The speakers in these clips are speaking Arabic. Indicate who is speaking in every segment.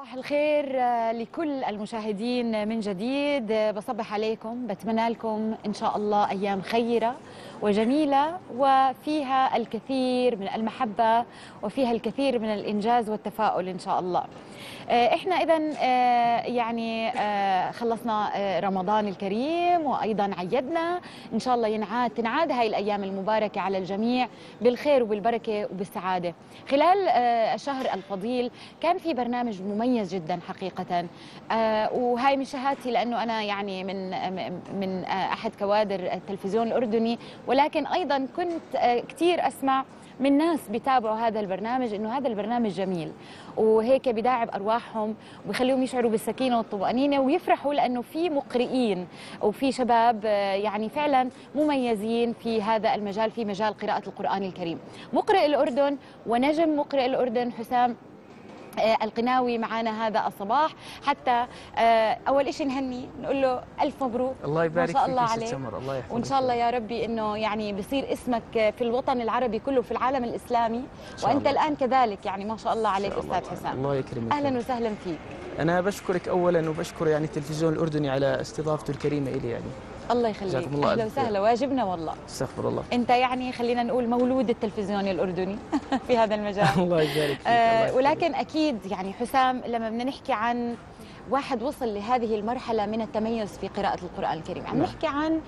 Speaker 1: صباح الخير لكل المشاهدين من جديد. بصبح عليكم، بتمنى لكم إن شاء الله أيام خيرة وجميلة وفيها الكثير من المحبة وفيها الكثير من الإنجاز والتفاؤل إن شاء الله. إحنا إذن يعني خلصنا رمضان الكريم وأيضا عيدنا إن شاء الله تنعاد هاي الأيام المباركة على الجميع بالخير وبالبركة وبالسعادة. خلال الشهر الفضيل كان في برنامج مميز جدا حقيقة، وهاي من شهادتي لأنه أنا يعني من أحد كوادر التلفزيون الأردني، ولكن أيضا كنت كثير أسمع من ناس بيتابعوا هذا البرنامج إنه هذا البرنامج جميل وهيك بداعب أرواحهم وبخليهم يشعروا بالسكينة والطمأنينة ويفرحوا لأنه في مقرئين وفي شباب يعني فعلا مميزين في هذا المجال، في مجال قراءة القرآن الكريم. مقرئ الأردن ونجم مقرئ الأردن حسام القناوي معنا هذا الصباح. حتى اول شيء نهني نقول له الف مبروك،
Speaker 2: الله يبارك
Speaker 1: ما شاء الله
Speaker 2: فيك
Speaker 1: عليك،
Speaker 2: سمر. الله يحفظك
Speaker 1: وان شاء الله يا ربي انه يعني بصير اسمك في الوطن العربي كله في العالم الاسلامي، وانت
Speaker 2: الله.
Speaker 1: الان كذلك يعني ما شاء الله عليك
Speaker 2: الله.
Speaker 1: استاذ حسام.
Speaker 2: الله يكرمك.
Speaker 1: اهلا وسهلا فيك.
Speaker 2: انا بشكرك اولا وبشكر يعني التلفزيون الاردني على استضافته الكريمه الي يعني.
Speaker 1: الله يخليك، اهلا وسهلا، واجبنا والله.
Speaker 2: استغفر الله.
Speaker 1: انت يعني خلينا نقول مولود التلفزيون الاردني في هذا المجال.
Speaker 2: الله يبارك فيك.
Speaker 1: ولكن اكيد يعني حسام لما بدنا نحكي عن واحد وصل لهذه المرحله من التميز في قراءه القران الكريم، عم نحكي عن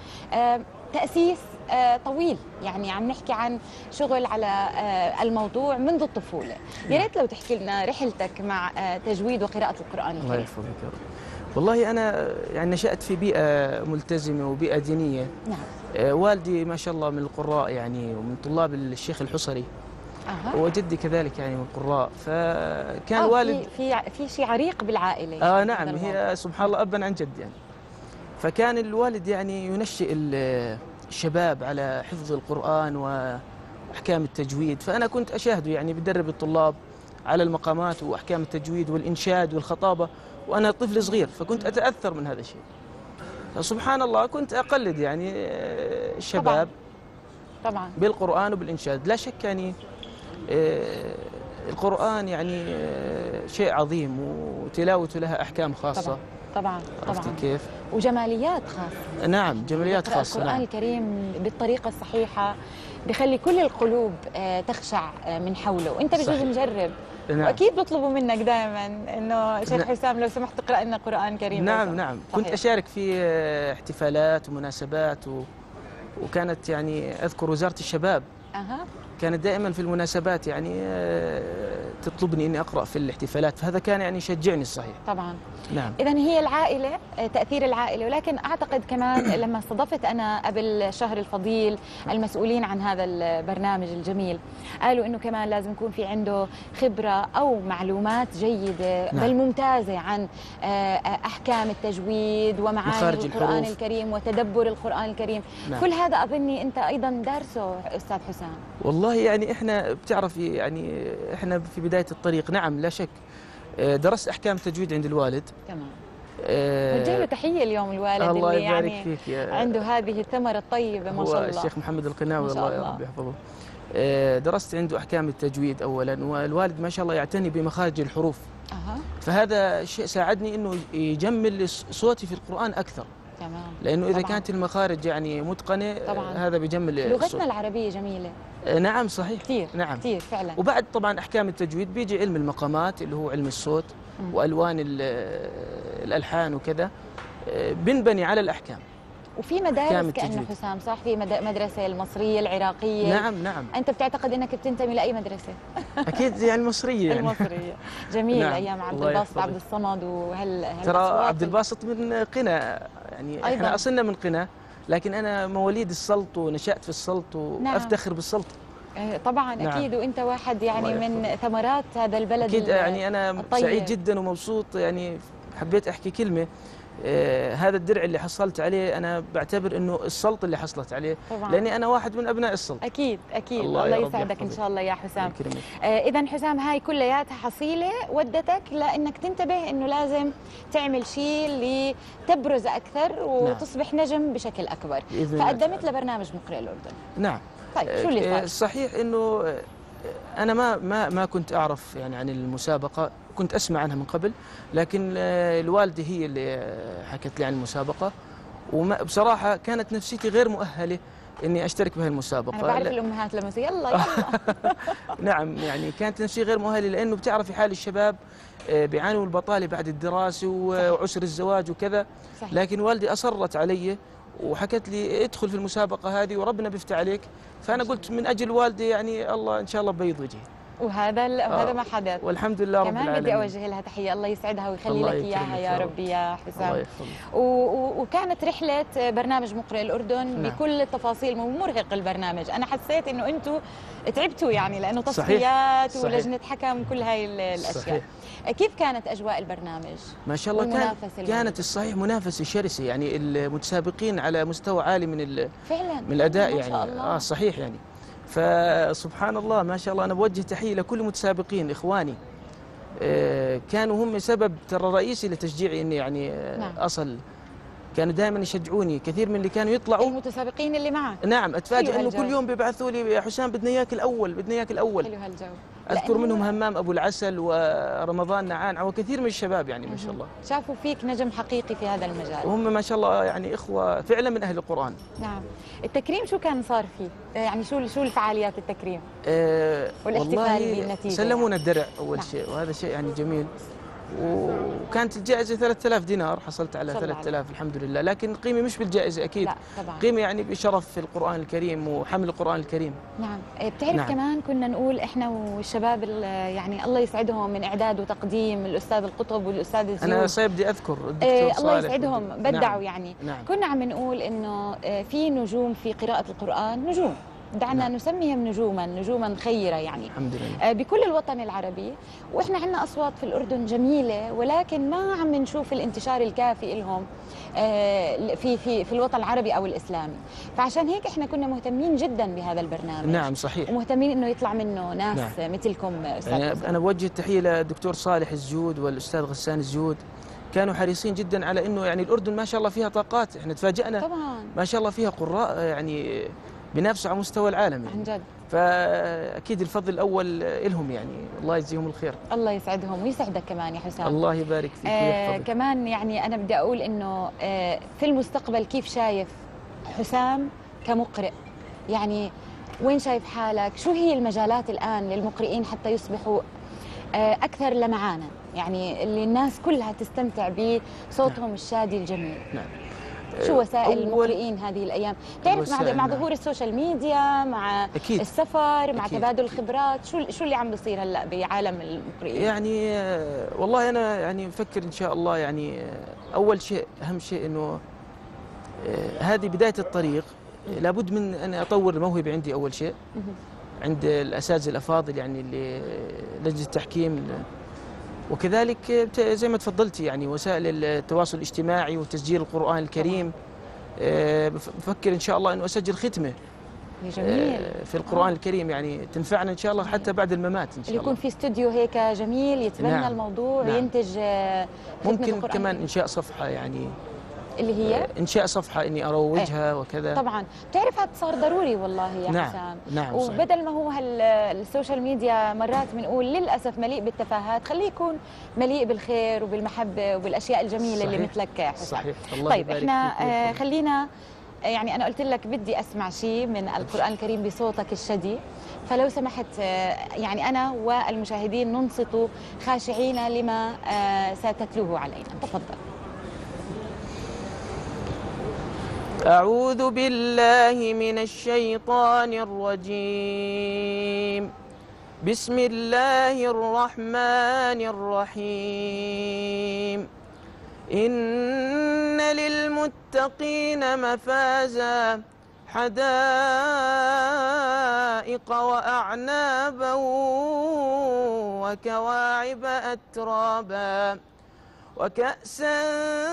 Speaker 1: تاسيس طويل، يعني عم نحكي عن شغل على الموضوع منذ الطفوله. يا ريت لو تحكي لنا رحلتك مع تجويد وقراءه القران الكريم.
Speaker 2: الله يحفظك يا رب. والله أنا يعني نشأت في بيئة ملتزمة وبيئة دينية.
Speaker 1: نعم.
Speaker 2: والدي ما شاء الله من القراء يعني ومن طلاب الشيخ الحصري. وجدي كذلك يعني من القراء، فكان والد
Speaker 1: في شيء عريق بالعائلة.
Speaker 2: نعم، هي سبحان الله أبا عن جد يعني. فكان الوالد يعني ينشئ الشباب على حفظ القرآن وأحكام التجويد، فأنا كنت أشاهده يعني بدرب الطلاب على المقامات وأحكام التجويد والإنشاد والخطابة وأنا طفل صغير، فكنت أتأثر من هذا الشيء. فسبحان الله كنت أقلد يعني الشباب
Speaker 1: طبعا
Speaker 2: بالقرآن وبالإنشاد. لا شك يعني القرآن يعني شيء عظيم وتلاوته لها أحكام خاصة.
Speaker 1: طبعا
Speaker 2: عرفتي كيف؟
Speaker 1: وجماليات خاصة.
Speaker 2: نعم، جماليات خاصة.
Speaker 1: القرآن
Speaker 2: نعم.
Speaker 1: الكريم بالطريقة الصحيحة بخلي كل القلوب تخشع من حوله، وانت بجوز مجرب. نعم. واكيد بيطلبوا منك دائما انه شيخ حسام لو سمحت تقرا لنا قرآن كريم.
Speaker 2: نعم نعم. كنت اشارك في احتفالات ومناسبات وكانت يعني اذكر وزارة الشباب كانت دائما في المناسبات يعني تطلبني اني اقرا في الاحتفالات، فهذا كان يعني يشجعني الصحيح.
Speaker 1: طبعا.
Speaker 2: نعم.
Speaker 1: اذا هي العائله، تاثير العائله، ولكن اعتقد كمان لما استضفت انا قبل الشهر الفضيل المسؤولين عن هذا البرنامج الجميل قالوا انه كمان لازم يكون في عنده خبره او معلومات جيده بل ممتازه عن احكام التجويد ومعاني القران الكريم وتدبر القران الكريم. نعم. كل هذا اظني انت ايضا دارسه استاذ حسام.
Speaker 2: والله يعني احنا بتعرفي يعني احنا في بدايه الطريق. نعم لا شك درست احكام التجويد عند الوالد.
Speaker 1: تمام. وجه له تحيه اليوم الوالد
Speaker 2: الله
Speaker 1: اللي
Speaker 2: يبارك
Speaker 1: يعني
Speaker 2: فيك
Speaker 1: عنده هذه الثمره الطيبه ما شاء الله.
Speaker 2: الشيخ محمد القناوي الله يا رب يحفظه. درست عنده احكام التجويد اولا، والوالد ما شاء الله يعتني بمخارج الحروف. فهذا الشيء ساعدني انه يجمل صوتي في القرآن اكثر.
Speaker 1: تمام.
Speaker 2: لانه اذا كانت المخارج يعني متقنه هذا بيجمل
Speaker 1: لغتنا العربيه جميله.
Speaker 2: نعم صحيح.
Speaker 1: كثير.
Speaker 2: نعم
Speaker 1: كثير فعلا.
Speaker 2: وبعد طبعا احكام التجويد بيجي علم المقامات اللي هو علم الصوت والوان الالحان وكذا، بنبني على الاحكام.
Speaker 1: وفي مدارس كأنه حسام صح، في مدرسة المصرية العراقية.
Speaker 2: نعم نعم.
Speaker 1: أنت بتعتقد أنك بتنتمي لأي مدرسة؟
Speaker 2: أكيد يعني المصرية يعني.
Speaker 1: المصرية. جميل. نعم. أيام عبد الباسط عبد الصمد ترى
Speaker 2: عبد الباسط من قنا يعني أيضاً. إحنا أصلنا من قنا، لكن أنا مواليد السلط ونشأت في السلط وأفتخر بالسلط.
Speaker 1: طبعا. نعم. أكيد. وأنت واحد يعني من ثمرات هذا البلد
Speaker 2: أكيد يعني أنا
Speaker 1: الطيب.
Speaker 2: سعيد جدا ومبسوط يعني. حبيت أحكي كلمة. هذا الدرع اللي حصلت عليه أنا بعتبر أنه السلط اللي حصلت عليه طبعاً. لأني أنا واحد من أبناء السلط.
Speaker 1: أكيد أكيد. الله يسعدك إن شاء الله يا حسام. إذا حسام هاي كلياتها حصيلة ودتك لأنك تنتبه أنه لازم تعمل شيء لتبرز أكثر وتصبح نجم بشكل أكبر، فقدمت لبرنامج مقرئ الأردن.
Speaker 2: نعم.
Speaker 1: طيب شو اللي صار؟
Speaker 2: صحيح أنه أنا ما كنت أعرف يعني عن المسابقة، كنت أسمع عنها من قبل، لكن الوالدة هي اللي حكت لي عن المسابقة، وبصراحة كانت نفسيتي غير مؤهلة إني أشترك بهذه المسابقة.
Speaker 1: أنا بعرف الأمهات لما يلا يلا.
Speaker 2: نعم، يعني كانت نفسيتي غير مؤهلة، لأنه بتعرفي حال الشباب بيعانوا من البطالة بعد الدراسة وعسر الزواج وكذا.
Speaker 1: صحيح.
Speaker 2: لكن والدي أصرت علي وحكت لي ادخل في المسابقة هذه وربنا بيفتح عليك. فأنا قلت من أجل والدي يعني الله إن شاء الله بيض وجهي.
Speaker 1: وهذا ما حدث.
Speaker 2: والحمد لله رب العالمين.
Speaker 1: كمان بدي أوجه لها تحية، الله يسعدها ويخلي لك إياها يا ربي يا حسام.
Speaker 2: الله يحفظك.
Speaker 1: وكانت رحلة برنامج مقرئ الأردن
Speaker 2: نعم.
Speaker 1: بكل التفاصيل، مرهق البرنامج. أنا حسيت إنه أنتم تعبتوا يعني، لأنه
Speaker 2: صحيح.
Speaker 1: تصفيات
Speaker 2: صحيح.
Speaker 1: ولجنة حكم وكل هاي الأشياء.
Speaker 2: صحيح.
Speaker 1: كيف كانت أجواء البرنامج؟
Speaker 2: ما شاء الله كانت الصحيح منافسة شرسة، يعني المتسابقين على مستوى عالي
Speaker 1: فعلا
Speaker 2: من الأداء،
Speaker 1: ما شاء
Speaker 2: يعني
Speaker 1: الله.
Speaker 2: صحيح يعني. فسبحان الله ما شاء الله، أنا بوجه تحية لكل المتسابقين إخواني، كانوا هم سبب ترى رئيسي لتشجيعي إني يعني
Speaker 1: نعم.
Speaker 2: أصل. كانوا دائما يشجعوني، كثير من اللي كانوا يطلعوا
Speaker 1: المتسابقين اللي معك.
Speaker 2: نعم، اتفاجئ انه
Speaker 1: هالجو.
Speaker 2: كل يوم بيبعثوا لي يا حسام بدنا اياك الاول، بدنا اياك الاول.
Speaker 1: حلو هالجو.
Speaker 2: اذكر منهم همام ابو العسل ورمضان نعان وكثير من الشباب يعني ما شاء الله.
Speaker 1: شافوا فيك نجم حقيقي في هذا المجال.
Speaker 2: وهم ما شاء الله يعني اخوه فعلا من اهل القران.
Speaker 1: نعم. التكريم شو كان صار فيه؟ يعني شو الفعاليات التكريم؟ والاحتفال بالنتيجه.
Speaker 2: سلمونا
Speaker 1: يعني.
Speaker 2: الدرع اول
Speaker 1: نعم.
Speaker 2: شيء، وهذا شيء يعني جميل. وكانت الجائزة 3000 دينار، حصلت على 3000 الحمد لله، لكن قيمة مش بالجائزة أكيد.
Speaker 1: لا طبعا.
Speaker 2: قيمة يعني بشرف في القرآن الكريم وحمل القرآن الكريم.
Speaker 1: نعم. بتعرف
Speaker 2: نعم.
Speaker 1: كمان كنا نقول إحنا والشباب يعني الله يسعدهم من إعداد وتقديم الأستاذ القطب والأستاذ الزيوب.
Speaker 2: أنا بدي أذكر الدكتور
Speaker 1: الله يسعدهم بدعوا.
Speaker 2: نعم.
Speaker 1: يعني
Speaker 2: نعم.
Speaker 1: كنا عم نقول إنه في نجوم في قراءة القرآن، نجوم دعنا
Speaker 2: نعم.
Speaker 1: نسميهم نجوما خيرة يعني
Speaker 2: الحمد لله.
Speaker 1: بكل الوطن العربي. واحنا عندنا اصوات في الاردن جميله، ولكن ما عم نشوف الانتشار الكافي لهم في الوطن العربي او الاسلامي. فعشان هيك احنا كنا مهتمين جدا بهذا البرنامج.
Speaker 2: نعم صحيح.
Speaker 1: ومهتمين انه يطلع منه ناس نعم. مثلكم استاذ.
Speaker 2: يعني انا بوجه التحيه للدكتور صالح الزود والاستاذ غسان الزود، كانوا حريصين جدا على انه يعني الاردن ما شاء الله فيها طاقات، احنا تفاجئنا
Speaker 1: طبعا
Speaker 2: ما شاء الله فيها قراء يعني بينافسوا على مستوى العالم يعني.
Speaker 1: عن جد.
Speaker 2: فاكيد الفضل الاول لهم يعني، الله يجزيهم الخير.
Speaker 1: الله يسعدهم ويسعدك كمان يا حسام.
Speaker 2: الله يبارك فيك ويحفظك.
Speaker 1: كمان يعني انا بدي اقول انه في المستقبل كيف شايف حسام كمقرئ؟ يعني وين شايف حالك؟ شو هي المجالات الان للمقرئين حتى يصبحوا اكثر لمعانا، يعني اللي الناس كلها تستمتع بصوتهم نعم. الشادي الجميل.
Speaker 2: نعم.
Speaker 1: شو وسائل المقرئين هذه الايام؟ بتعرف مع ظهور السوشيال ميديا، مع أكيد. السفر، مع أكيد. تبادل الخبرات، شو اللي عم بيصير هلا بعالم المقرئين؟
Speaker 2: يعني والله انا يعني مفكر ان شاء الله يعني اول شيء اهم شيء انه هذه بدايه الطريق، لابد من ان اطور الموهبه عندي اول شيء عند الاساتذه الافاضل يعني اللي لجنه التحكيم، وكذلك زي ما تفضلتي يعني وسائل التواصل الاجتماعي وتسجيل القرآن الكريم. بفكر إن شاء الله أنه أسجل ختمة
Speaker 1: جميل
Speaker 2: في القرآن الكريم، يعني تنفعنا إن شاء الله حتى بعد الممات إن شاء الله.
Speaker 1: يكون في استوديو هيك جميل يتبنى نعم. الموضوع نعم. ينتج
Speaker 2: ممكن كمان إنشاء صفحة يعني
Speaker 1: اللي هي
Speaker 2: إنشاء صفحة إني أروجها وكذا.
Speaker 1: طبعا بتعرف هذا صار ضروري والله يا
Speaker 2: نعم.
Speaker 1: حسام.
Speaker 2: نعم
Speaker 1: وبدل
Speaker 2: صحيح.
Speaker 1: ما هو السوشيال ميديا مرات بنقول للأسف مليء بالتفاهات، خليه يكون مليء بالخير وبالمحبة وبالأشياء الجميلة
Speaker 2: صحيح.
Speaker 1: اللي مثلك يا حسام.
Speaker 2: صحيح. الله
Speaker 1: طيب احنا خلينا يعني أنا قلت لك بدي أسمع شيء من القرآن الكريم بصوتك الشدي، فلو سمحت يعني أنا والمشاهدين ننصت خاشعين لما ستتلوه علينا. تفضل.
Speaker 2: أعوذ بالله من الشيطان الرجيم. بسم الله الرحمن الرحيم. إن للمتقين مفازا، حدائق وأعنابا وكواعب أترابا وكأسا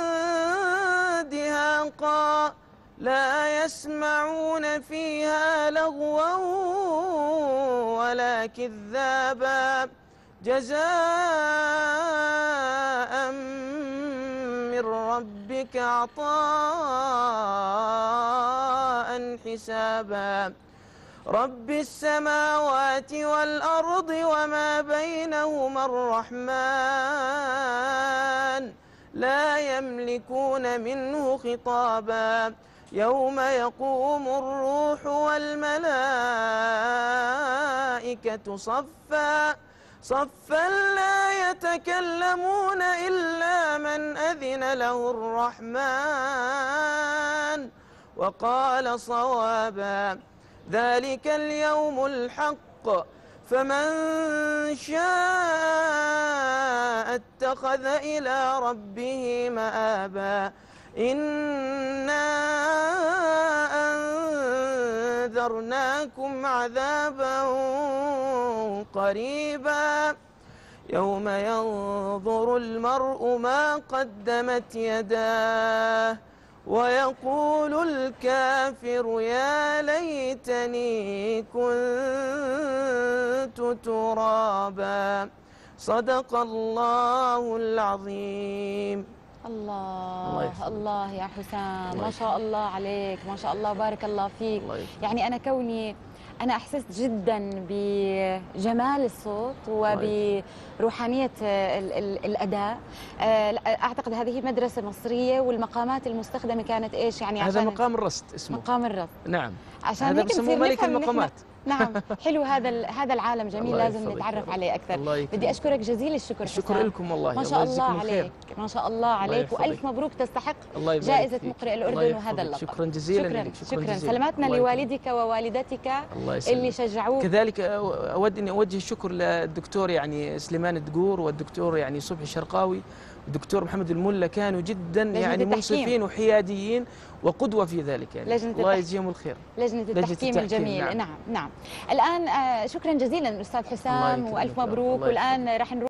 Speaker 2: دهاقا لا يسمعون فيها لغوا ولا كذابا، جزاء من ربك عطاء حسابا. رب السماوات والأرض وما بينهما الرحمن لا يملكون منه خطابا يوم يقوم الروح والملائكة صفا لا يتكلمون إلا من أذن له الرحمن وقال صوابا ذلك اليوم الحق فمن شاء اتخذ إلى ربه مآبا إنا أنذرناكم عذابا قريبا يوم ينظر المرء ما قدمت يداه ويقول الكافر يا ليتني كنت ترابا صدق الله العظيم.
Speaker 1: الله يا حسام، ما شاء الله عليك، ما شاء الله، بارك الله فيك. يعني أنا كوني أنا أحسست جدا بجمال الصوت وبروحانية الأداء. أعتقد هذه مدرسة مصرية، والمقامات المستخدمة كانت إيش يعني؟
Speaker 2: هذا مقام الرصد اسمه.
Speaker 1: مقام الرصد.
Speaker 2: نعم.
Speaker 1: عشان
Speaker 2: هذا بسموه ملك المقامات.
Speaker 1: نعم، حلو هذا العالم جميل، لازم نتعرف عليه أكثر. بدي أشكرك جزيل الشكر.
Speaker 2: الشكر لكم والله.
Speaker 1: ما شاء الله عليك، ما شاء الله عليك، وألف مبروك، تستحق جائزة مقرئ الأردن وهذا اللقب.
Speaker 2: شكرا جزيلا.
Speaker 1: شكرا. سلاماتنا لوالدك ووالدتك اللي شجعوك.
Speaker 2: كذلك أود أن أوجه الشكر للدكتور يعني سليمان الدقور والدكتور يعني صبحي الشرقاوي والدكتور محمد الملا، كانوا جدا يعني منصفين وحياديين وقدوة في ذلك يعني. الله يجزيهم الخير.
Speaker 1: لجنة التحكيم الجميل. نعم. الآن شكرا جزيلا أستاذ حسام، وألف مبروك. والآن راح نروح